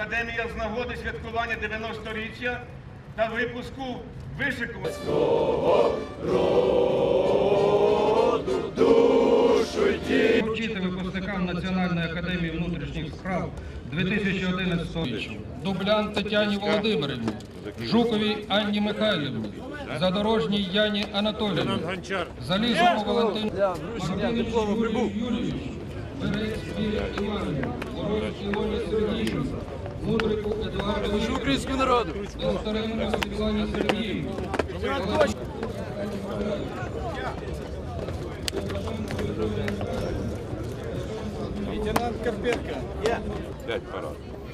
академія з нагоди святкування 90-річчя та випуску вишикуваних. Вручити випускникам Національної академії внутрішніх справ 2011 року. Дублян Тетяні Володимирівні, Жуковій Анні Михайлівні, Задорожній Яні Анатоліївні, Залізову Валентину Юрійовичу, Берець Вірі Іванівні, Ворожь Івані Сергіївні, Мудрику Едуарду Юрійовичу, Нестерину Світлані Сергіївні, Лейтенант Карпенко. Я. 5 парад.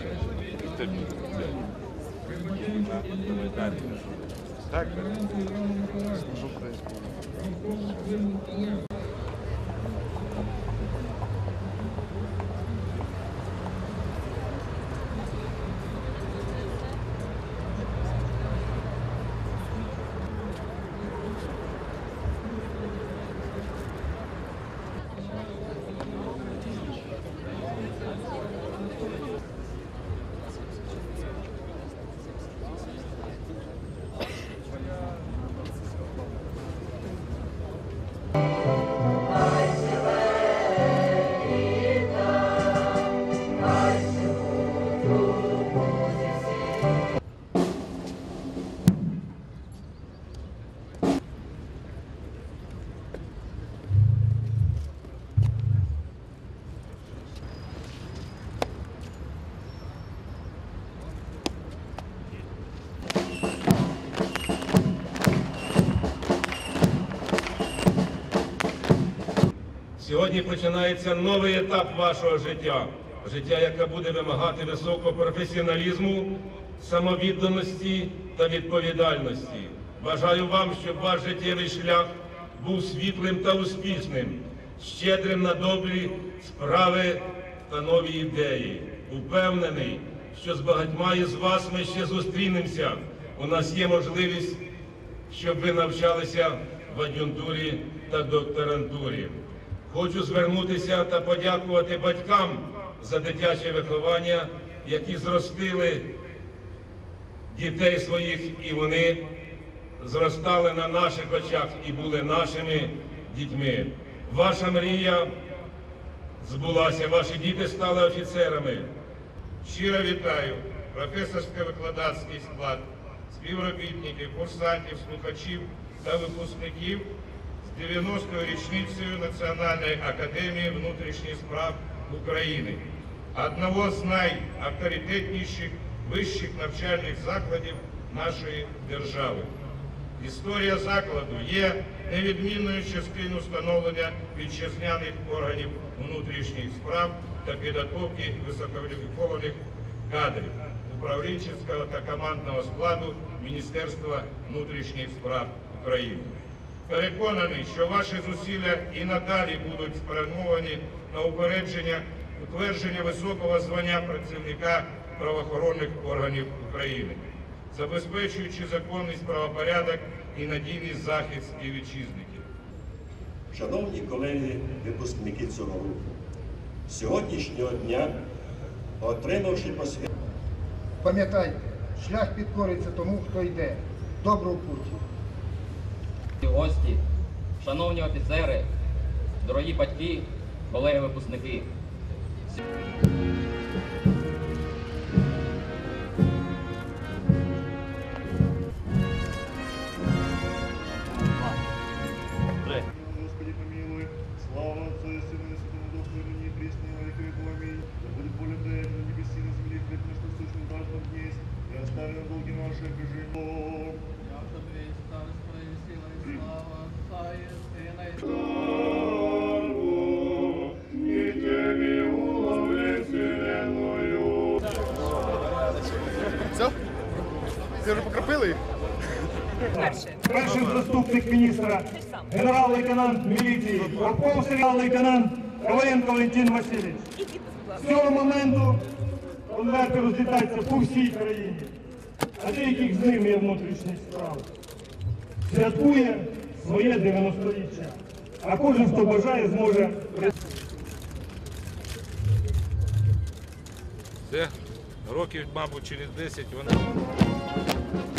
Так? Сьогодні починається новий етап вашого життя. Життя, яке буде вимагати високого професіоналізму, самовідданості та відповідальності. Бажаю вам, щоб ваш життєвий шлях був світлим та успішним, щедрим на добрі справи та нові ідеї. Упевнений, що з багатьма із вас ми ще зустрінемося. У нас є можливість, щоб ви навчалися в ад'юнктурі та докторантурі. Хочу звернутися та подякувати батькам за дитяче виховання, які зростили дітей своїх, і вони зростали на наших очах і були нашими дітьми. Ваша мрія збулася, ваші діти стали офіцерами. Щиро вітаю професорсько-викладацький склад, співробітників, курсантів, слухачів та випускників з 90-ю річницею Національної академії внутрішніх справ України, одного з найавторитетніших вищих навчальних закладів нашої держави. Історія закладу є невідмінною частиною становлення вітчизняних органів внутрішніх справ та підготовки висококваліфікованих кадрів управлінчого та командного складу Міністерства внутрішніх справ України. Переконаний, що ваші зусилля і надалі будуть спрямовані на утвердження високого звання працівника правоохоронних органів України, забезпечуючи законність, правопорядок і надійний захист співвітчизників. Шановні колеги, випускники цього року, сьогоднішнього дня, отримавши посвідчення, пам'ятайте, шлях підкориться тому, хто йде. Доброго путі! Гості, шановні офіцери, дорогі батьки, колеги-випускники. Господи помилуй, слава Отцу и Сыну и Святому Духу, и ныне и присно, и во веки веков. Аминь. Да будет воля Твоя на небеси, на земле, хлеб наш насущный дашь нам днесь, и остави нам долги наши, как и жили. Все? Ти вже покропили їх? Перший заступник міністра, генерал-лейтенант міліції, Попов генерал-лейтенант Коваленко Валентин Васильович. З цього моменту конверти розлітаються по всій країні, а деяких з ними є внутрішні справи. Святкує своє 90-річчя, а кожен, хто бажає, зможе... Все, років, мабуть, через 10 вона...